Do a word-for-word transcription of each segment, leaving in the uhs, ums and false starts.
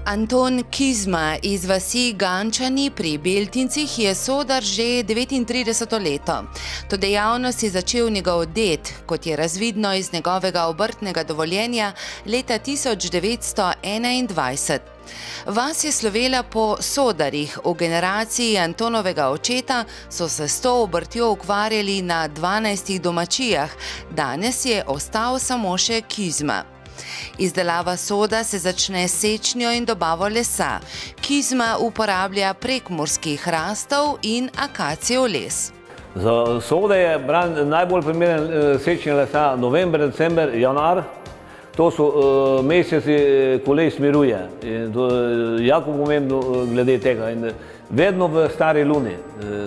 Anton Kizma iz vasi Gančani pri Beltincih je sodar že devetintrideseto leto. To dejavnost je začel njegov ded, kot je razvidno iz njegovega obrtnega dovoljenja leta tisoč devetsto enaindvajset. Vas je slovela po sodarjih. V generaciji Antonovega očeta so se s to obrtjo ukvarjali na dvanajstih domačijah, danes je ostal samo še Kizma. Izdelava soda se začne s sečnjo in dobavo lesa. Kizma uporablja prekmurskih hrastov in akacijev les. Za sode je najbolj primeren sečnje lesa november, december, januar. To so meseci, ko les miruje. To je jako pomembno glede tega. In vedno v stari luni.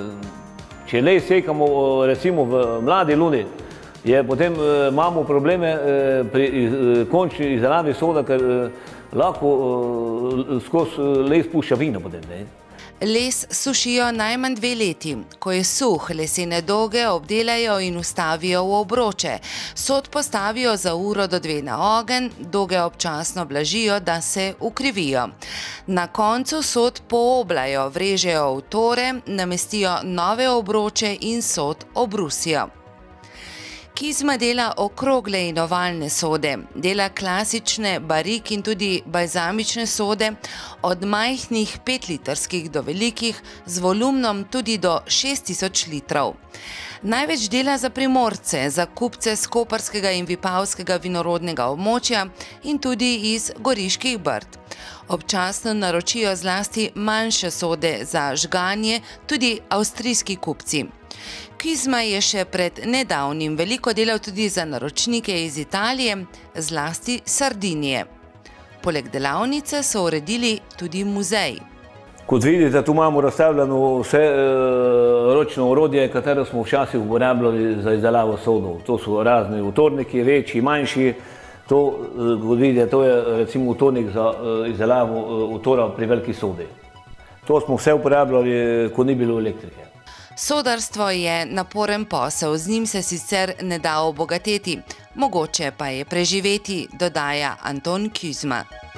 Če les sekamo recimo v mladi luni, je potem imamo probleme pri končni izdelavi soda, ker lahko skozi les pušča vino potem. Les sušijo najmanj dve leti. Ko je suh, lesene doge obdelajo in vstavijo v obroče. Sod postavijo za uro do dve na ogenj, doge občasno blažijo, da se ukrivijo. Na koncu sod pooblajo, vrežejo v tore, namestijo nove obroče in sod obrusijo. Kizma dela okrogle in ovalne sode, dela klasične barik in tudi balzamične sode, od majhnih petlitrskih do velikih, z volumnom tudi do šest tisoč litrov. Največ dela za Primorce, za kupce s koprskega in vipavskega vinorodnega območja in tudi iz Goriških Brd. Občasno naročijo zlasti manjše sode za žganje tudi avstrijski kupci. Kizma je še pred nedavnim veliko delal tudi za naročnike iz Italije, zlasti Sardinije. Poleg delavnice so uredili tudi muzej. Kot vidite, tu imamo razstavljeno vse ročno orodje, katero smo včasih uporabljali za izdelavo sodov. To so razni utorniki, večji, manjši. To, kot vidite, to je recimo utornik za izdelavo utora pri veliki sodi. To smo vse uporabljali, ko ni bilo elektrike. Sodarstvo je naporen posel, z njim se sicer ne da obogateti, mogoče pa je preživeti, dodaja Anton Kizma.